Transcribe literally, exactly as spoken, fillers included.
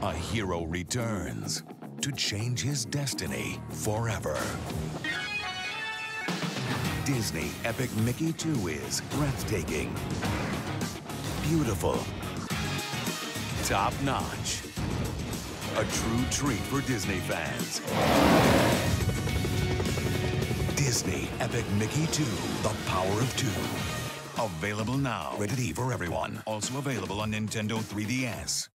A hero returns to change his destiny forever. Disney Epic Mickey two is breathtaking, beautiful, top-notch. A true treat for Disney fans. Disney Epic Mickey two, The Power of Two. Available now. Rated E for everyone. Also available on Nintendo three D S.